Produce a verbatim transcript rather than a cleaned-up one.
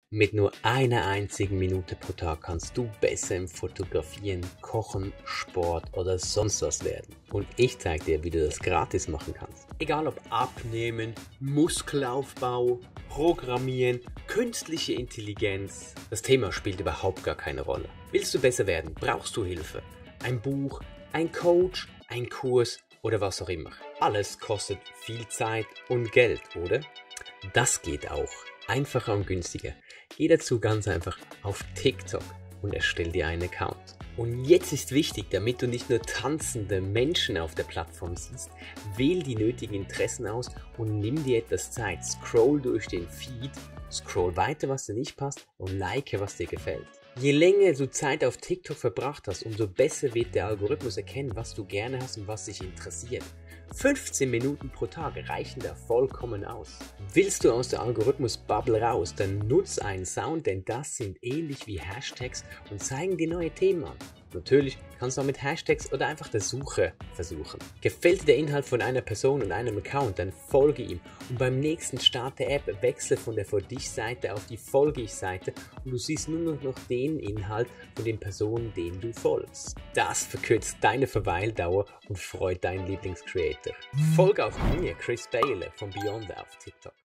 Mit nur einer einzigen Minute pro Tag kannst du besser im Fotografieren, Kochen, Sport oder sonst was werden. Und ich zeige dir, wie du das gratis machen kannst. Egal ob Abnehmen, Muskelaufbau, Programmieren, künstliche Intelligenz. Das Thema spielt überhaupt gar keine Rolle. Willst du besser werden? Brauchst du Hilfe? Ein Buch, ein Coach, ein Kurs oder was auch immer. Alles kostet viel Zeit und Geld, oder? Das geht auch. Einfacher und günstiger. Geh dazu ganz einfach auf TikTok und erstell dir einen Account. Und jetzt ist wichtig, damit du nicht nur tanzende Menschen auf der Plattform siehst, wähl die nötigen Interessen aus und nimm dir etwas Zeit. Scroll durch den Feed, scroll weiter, was dir nicht passt und like, was dir gefällt. Je länger du Zeit auf TikTok verbracht hast, umso besser wird der Algorithmus erkennen, was du gerne hast und was dich interessiert. fünfzehn Minuten pro Tag reichen da vollkommen aus. Willst du aus der Algorithmus-Bubble raus, dann nutz einen Sound, denn das sind ähnlich wie Hashtags und zeigen dir neue Themen an. Natürlich kannst du auch mit Hashtags oder einfach der Suche versuchen. Gefällt dir der Inhalt von einer Person und einem Account, dann folge ihm und beim nächsten Start der App wechsle von der Für dich-Seite auf die Folge ich-Seite und du siehst nur noch den Inhalt von den Personen, denen du folgst. Das verkürzt deine Verweildauer und freut deinen Lieblingscreator. Folge auch mir, Chris Baylor von Beyond auf TikTok.